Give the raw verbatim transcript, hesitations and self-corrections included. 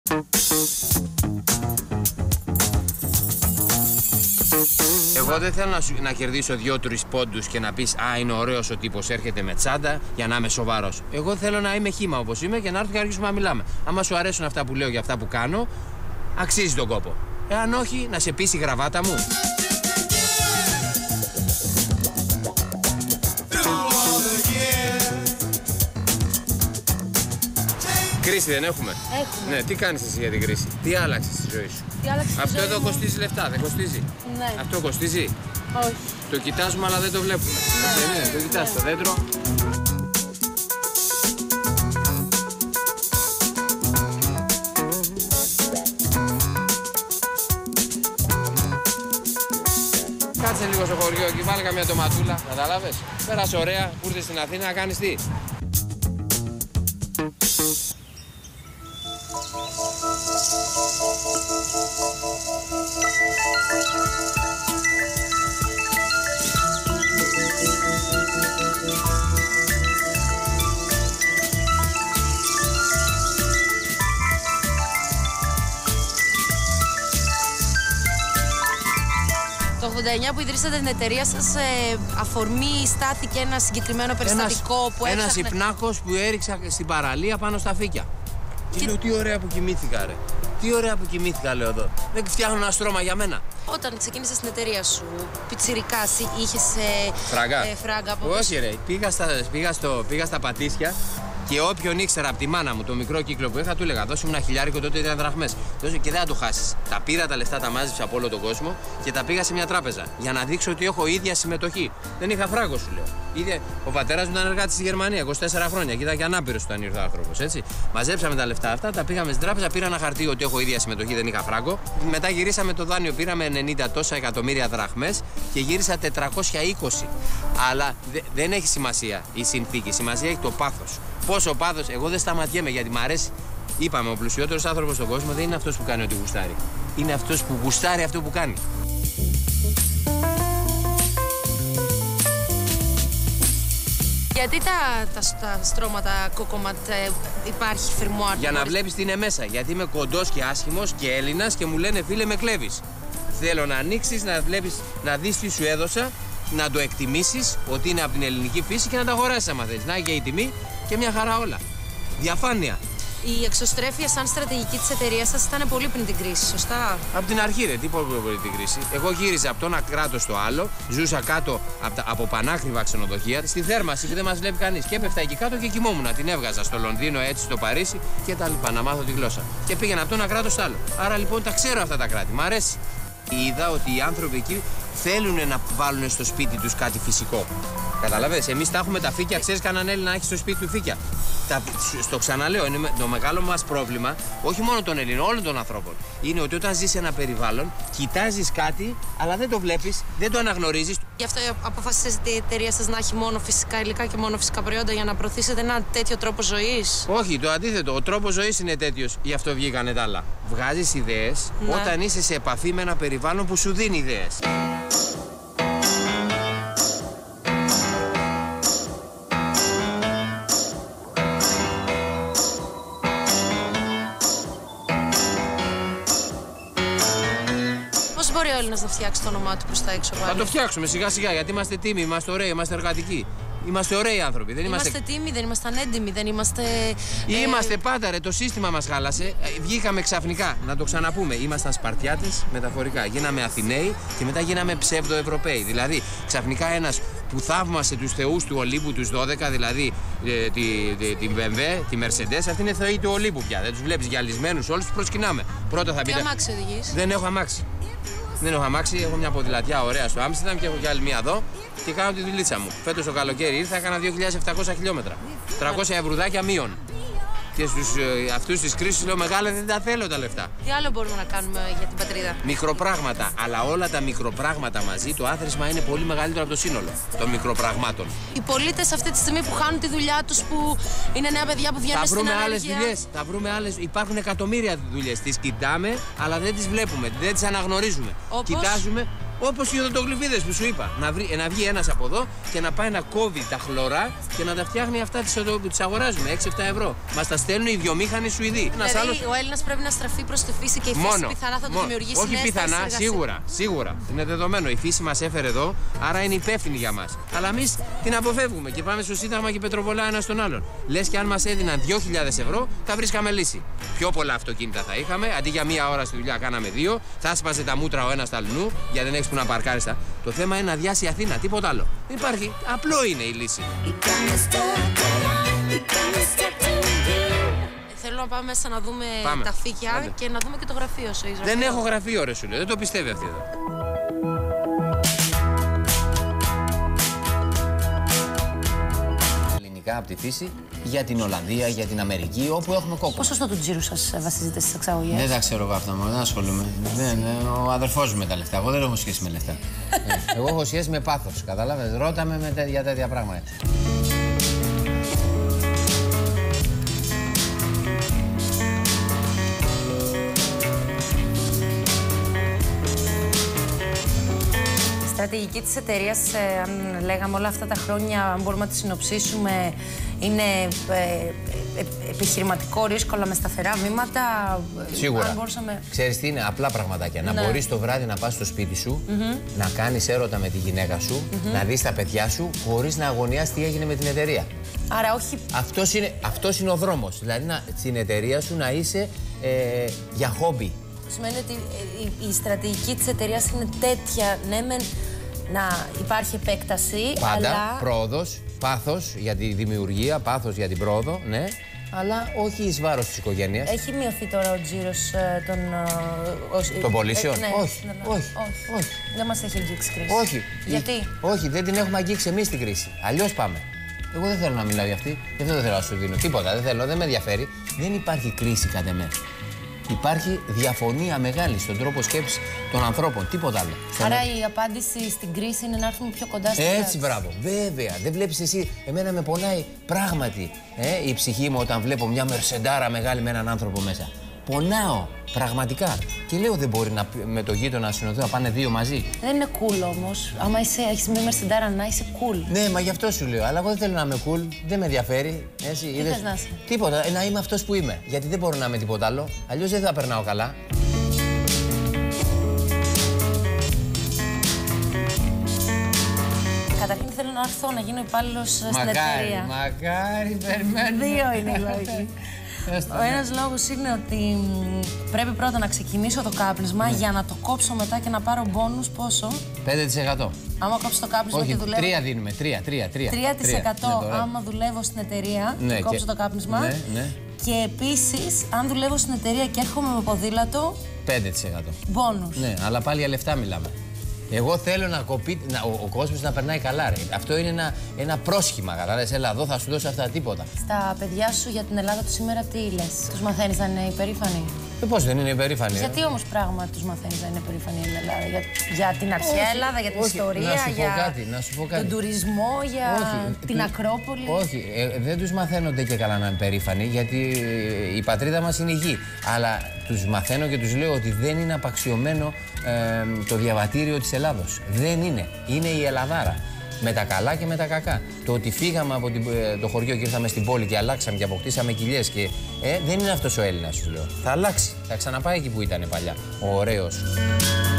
Εγώ δεν θέλω να, σου, να κερδίσω δύο-τρεις πόντους και να πεις «Α, είναι ωραίος ο τύπος, έρχεται με τσάντα για να είμαι σοβαρός». Εγώ θέλω να είμαι χύμα όπως είμαι και να έρθω και να αρχίσουμε να μιλάμε. Άμα σου αρέσουν αυτά που λέω και αυτά που κάνω, αξίζει τον κόπο. Εάν όχι, να σε πείσει η γραβάτα μου. Κρίση δεν έχουμε. Έχουμε. Ναι, τι κάνεις εσύ για την κρίση, τι άλλαξες στη ζωή σου. Τι άλλαξε στη Αυτό ζωή εδώ μου. κοστίζει λεφτά, δεν κοστίζει. Ναι. Αυτό κοστίζει. Όχι. Το κοιτάζουμε αλλά δεν το βλέπουμε. Ναι. Ναι, ναι, το κοιτάς Ναι. το δέντρο. Κάτσε λίγο στο χωριό και βάλε καμιά τοματούλα, κατάλαβες. Πέρασε ωραία, που ήρθες στην Αθήνα να κάνεις τι. Το ογδόντα εννιά που ιδρύσατε την εταιρεία σας, ε, αφορμή στάθηκε ένα συγκεκριμένο περιστατικό Ένας, που ένας έψαχνε... υπνάκος που έριξα στην παραλία πάνω στα φύκια. Και λέω τι ωραία που κοιμήθηκα ρε. Τι ωραία που κοιμήθηκα λέω εδώ. Δεν φτιάχνουν ένα στρώμα για μένα. Όταν ξεκίνησες την εταιρεία σου, πιτσιρικάς, είχες ε, Φράγκα. ε, φράγκα από Όχι ρε, πήγα στα, πήγα, στο, πήγα στα Πατήσια και όποιον ήξερα από τη μάνα μου το μικρό κύκλο που είχα, του έλεγα δώσε μου ένα χιλιάρικο, τότε ήταν δραχμές. Δώσε και δεν θα το χάσεις. Τα πήρα τα λεφτά, τα μάζεψα από όλο τον κόσμο και τα πήγα σε μια τράπεζα για να δείξω ότι έχω ίδια συμμετοχή. Δεν είχα φράγκο σου λέω. Ίδια... Ο πατέρας μου ήταν εργάτης στη Γερμανία είκοσι τέσσερα χρόνια και ήταν και ανάπηρος όταν ήρθε ο άνθρωπος. Έτσι. Μαζέψαμε τα λεφτά αυτά, τα πήγαμε στην τράπεζα, πήρα ένα χαρτί ότι έχω ίδια συμμετοχή, δεν είχα φράγκο. Μετά γυρίσαμε το δάνειο, πήραμε ενενήντα τόσα εκατομμύρια δραχμές και γύρισα τετρακόσια είκοσι. Αλλά δε, δεν έχει σημασία η συνθήκη, σημασία έχει το πάθος. Πόσο πάθος, εγώ δεν σταματιέμαι γιατί μ' αρέσει. Είπαμε, ο πλουσιότερος άνθρωπος στον κόσμο δεν είναι αυτός που κάνει ό,τι γουστάρει. Είναι αυτός που γουστάρει αυτό που κάνει. Γιατί τα, τα, τα στρώματα κόκοματ ε, υπάρχει φερμουάρ? Για να βλέπεις τι είναι μέσα. Γιατί είμαι κοντός και άσχημος και Έλληνας και μου λένε φίλε με κλέβεις. Θέλω να ανοίξεις, να βλέπεις, να δεις τι σου έδωσα, να το εκτιμήσεις ότι είναι από την ελληνική φύση και να τα αγοράσεις άμα θες. Να και η τιμή και μια χαρά όλα. Διαφάνεια. Η εξωστρέφεια σαν στρατηγική της εταιρείας σας ήταν πολύ πριν την κρίση, σωστά? Από την αρχή, ρε, τι πω πριν την κρίση. Εγώ γύριζα από το ένα κράτος στο άλλο, ζούσα κάτω από, τα, από πανάκριβα ξενοδοχεία, στη θέρμαση που δεν μας βλέπει κανείς. Και έπεφτα εκεί κάτω και κοιμόμουν. Την έβγαζα στο Λονδίνο, έτσι στο Παρίσι και τα λοιπά, να μάθω τη γλώσσα. Και πήγαινα από το ένα κράτος στο άλλο. Άρα λοιπόν τα ξέρω αυτά τα κράτη. Μ' αρέσει. Είδα ότι οι άνθρωποι εκεί θέλουν να βάλουν στο σπίτι τους κάτι φυσικό. Καταλαβες, εμείς τα έχουμε τα φύκια, ξέρεις κανέναν Έλληνα να έχει στο σπίτι του φύκια. Τα, στο ξαναλέω, είναι το μεγάλο μας πρόβλημα, όχι μόνο των Ελλήνων, όλων των ανθρώπων. Είναι ότι όταν ζεις σε ένα περιβάλλον, κοιτάζεις κάτι, αλλά δεν το βλέπεις, δεν το αναγνωρίζεις. Γι' αυτό αποφασίσατε η εταιρεία σας να έχει μόνο φυσικά υλικά και μόνο φυσικά προϊόντα για να προωθήσετε ένα τέτοιο τρόπο ζωής? Όχι, το αντίθετο. Ο τρόπος ζωής είναι τέτοιος, γι' αυτό βγήκανε τα άλλα. Βγάζεις ιδέες ναι. όταν είσαι σε επαφή με ένα περιβάλλον που σου δίνει ιδέες. Πώς μπορεί ο Έλληνας να φτιάξει το όνομά του προς τα έξω πάλι? Θα το φτιάξουμε σιγά σιγά γιατί είμαστε τίμοι, είμαστε ωραίοι, είμαστε εργατικοί. Είμαστε ωραίοι άνθρωποι. Δεν είμαστε... είμαστε τίμοι, δεν είμαστε ανέντιμοι, δεν είμαστε. Είμαστε ε... πάντα ρε, το σύστημα μας χάλασε. Βγήκαμε ξαφνικά, να το ξαναπούμε. Ήμασταν Σπαρτιάτες μεταφορικά. Γίναμε Αθηναίοι και μετά γίναμε ψεύδο-Ευρωπαίοι. Δηλαδή, ξαφνικά ένας που θαύμασε τους θεούς του Ολύμπου, τους δώδεκα, δηλαδή ε, τη, τη, την μπι εμ ντάμπλιου, τη Mercedes, αυτή είναι θεοί του Ολύμπου πια. Δεν τους βλέπεις γυαλισμένους, όλους τους προσκυνάμε. Πρώτα θα Τι πείτε. αμάξι οδηγείς? Δεν έχω αμάξι. Δεν έχω αμάξι, έχω μια ποδηλατιά ωραία στο Άμστερνταμ και έχω κι άλλη μία εδώ και κάνω τη δουλίτσα μου. Φέτος το καλοκαίρι ήρθα, έκανα δύο χιλιάδες επτακόσια χιλιόμετρα. τριακόσια ευρουδάκια μείον. Και στους ε, αυτούς της κρίσης λέω μεγάλα δεν τα θέλω τα λεφτά. Τι άλλο μπορούμε να κάνουμε για την πατρίδα? Μικροπράγματα, αλλά όλα τα μικροπράγματα μαζί, το άθροισμα είναι πολύ μεγαλύτερο από το σύνολο των μικροπραγμάτων. Οι πολίτες αυτή τη στιγμή που χάνουν τη δουλειά τους, που είναι νέα παιδιά που βγαίνουν στην ανεργία. Θα βρούμε άλλες δουλειές, θα βρούμε άλλες. Υπάρχουν εκατομμύρια δουλειές. Τις κοιτάμε, αλλά δεν τις βλέπουμε, δεν τις αναγνωρίζουμε. Όπως? Κοιτάζουμε Όπως οι οδοντογλυφίδες που σου είπα. Να, βρει, να βγει ένας από εδώ και να πάει να κόβει τα χλωρά και να τα φτιάχνει αυτά που τις αγοράζουμε. έξι εφτά ευρώ. Μας τα στέλνουν οι βιομήχανοι Σουηδοί. Δηλαδή άλλος... ο Έλληνας πρέπει να στραφεί προς τη φύση και η φύση μόνο, πιθανά θα του μόνο, δημιουργήσει όχι νέες πιθανά, θέσεις σίγουρα, σίγουρα. Είναι δεδομένο. Η φύση μας έφερε εδώ, άρα είναι υπεύθυνη για μας. Αλλά εμείς την αποφεύγουμε και πάμε στο Σύνταγμα και πετροβολά ένα στον άλλον. Λες και αν μας έδιναν δύο χιλιάδες ευρώ θα βρίσκαμε λύση. Πιο πολλά αυτοκίνητα θα είχαμε, αντί για μία ώρα στη δουλειά κάναμε δύο, θα σπάζε τα μούτρα ο ένας του αλλού, γιατί δεν έχεις που να παρκάρεις. Το θέμα είναι να διάσει η Αθήνα, τίποτα άλλο. Δεν υπάρχει. Απλό είναι η λύση. Θέλω να πάμε μέσα να δούμε πάμε. τα φύκια Άντε. και να δούμε και το γραφείο σου. Δεν έχω γραφείο, ρε σου λέω. Δεν το πιστεύει αυτή εδώ. Από τη φύση για την Ολλανδία, για την Αμερική, όπου έχουμε κόκκο. Πόσο του τζίρου σας βασίζεται στις εξαγωγές? Δεν τα ξέρω εγώ αυτά, δεν ασχολούμαι. Δεν, ο αδερφός μου με τα λεφτά. Εγώ δεν έχω σχέση με λεφτά. ε, εγώ έχω σχέση με πάθος. Καταλάβετε, ρώταμε με τέ, για τέτοια πράγματα. Η στρατηγική της εταιρείας, ε, αν λέγαμε όλα αυτά τα χρόνια, αν μπορούμε να τη συνοψίσουμε, είναι ε, ε, επιχειρηματικό ρίσκο, αλλά με σταθερά βήματα. Σίγουρα. Αν μπορούσαμε... Ξέρεις τι είναι, απλά πραγματάκια. Ναι. Να μπορείς το βράδυ να πας στο σπίτι σου, mm-hmm. να κάνεις έρωτα με τη γυναίκα σου, mm-hmm. να δεις τα παιδιά σου, χωρίς να αγωνιάσεις τι έγινε με την εταιρεία. Άρα όχι... Αυτός είναι, αυτός είναι ο δρόμος. Δηλαδή να, στην εταιρεία σου να είσαι ε, για χόμπι. Σημαίνει ότι η, η στρατηγική της εταιρείας είναι τέτοια, ναι μεν, να υπάρχει επέκταση, πάντα, αλλά... πρόοδος, πάθος για τη δημιουργία, πάθος για την πρόοδο, ναι, αλλά όχι εις βάρος της οικογένειας. Έχει μειωθεί τώρα ο τζίρος ε, των... Ε, των πωλήσεων? Ε, ναι, όχι, ναι, ναι. όχι, όχι, όχι. Δεν μας έχει αγγίξει κρίση. Όχι. Γιατί? Όχι, δεν την έχουμε αγγίξει εμείς την κρίση. Αλλιώς πάμε. Εγώ δεν θέλω να μιλάω για αυτή, και αυτό δεν θέλω να σου δίνω τίποτα, δεν θέλω, δεν με ενδιαφέρει. Δεν υπάρχει κρίση κατ' εμέ. Υπάρχει διαφωνία μεγάλη στον τρόπο σκέψης των ανθρώπων, τίποτα άλλο. Άρα η απάντηση στην κρίση είναι να έρθουμε πιο κοντά στην Έτσι, μπράβο. Βέβαια. Δεν βλέπεις εσύ, εμένα με πονάει πράγματι ε, η ψυχή μου όταν βλέπω μια μερσεντάρα μεγάλη με έναν άνθρωπο μέσα. Πονάω, πραγματικά. Και λέω δεν μπορεί να, με το γείτονα να συνοδεύω να πάνε δύο μαζί. Δεν είναι cool όμως. Άμα είσαι, έχεις μια μερσεντάρα να είσαι cool. Ναι, μα γι' αυτό σου λέω. Αλλά εγώ δεν θέλω να είμαι cool, δεν με ενδιαφέρει. Έτσι, Τι είδες, θες να είσαι? Τίποτα, να είμαι αυτός που είμαι. Γιατί δεν μπορώ να είμαι τίποτα άλλο. Αλλιώς δεν θα περνάω καλά. Καταρχήν θέλω να έρθω να γίνω υπάλληλος στην Μακάρι, εταιρεία. μακάρι, περιμένω. Δύο είναι οι λόγοι. Ο ένας λόγος είναι ότι πρέπει πρώτα να ξεκινήσω το κάπνισμα, ναι, για να το κόψω μετά και να πάρω μπόνους πόσο? πέντε τοις εκατό. Άμα κόψω το κάπνισμα. Όχι, και δουλεύω... τρία δίνουμε, τρία, τρία, τρία. τρία τοις εκατό ναι, άμα δουλεύω στην εταιρεία, ναι, και κόψω το κάπνισμα. Ναι, ναι. Και επίσης, αν δουλεύω στην εταιρεία και έρχομαι με ποδήλατο, πέντε τοις εκατό. Μπόνους. Ναι, αλλά πάλι για λεφτά μιλάμε. Εγώ θέλω να κοπεί, να, ο, ο κόσμος να περνάει καλά. Ρε. Αυτό είναι ένα, ένα πρόσχημα. Κατάλαβες, έλα εδώ θα σου δώσω αυτά τίποτα. Στα παιδιά σου για την Ελλάδα του σήμερα τι λες? Τους μαθαίνεις να είναι υπερήφανοι? Ε, πώς δεν είναι υπερήφανοι? Γιατί όμως πράγμα τους μαθαίνεις να είναι υπερήφανοι η Ελλάδα? Για, για την αρχαία όχι, Ελλάδα, για την όχι, ιστορία, να σου πω για κάτι, να σου πω κάτι. τον τουρισμό, για όχι, την του, Ακρόπολη? Όχι, ε, δεν τους μαθαίνονται και καλά να είναι υπερήφανοι, γιατί η πατρίδα μας είναι η γη. Αλλά τους μαθαίνω και τους λέω ότι δεν είναι απαξιωμένο ε, το διαβατήριο της Ελλάδος. Δεν είναι. Είναι η Ελλαδάρα. Με τα καλά και με τα κακά. Το ότι φύγαμε από την, το χωριό και ήρθαμε στην πόλη και αλλάξαμε και αποκτήσαμε κοιλιές και. Ε, δεν είναι αυτός ο Έλληνας, σου λέω. Θα αλλάξει. Θα ξαναπάει εκεί που ήταν παλιά. Ο ωραίος.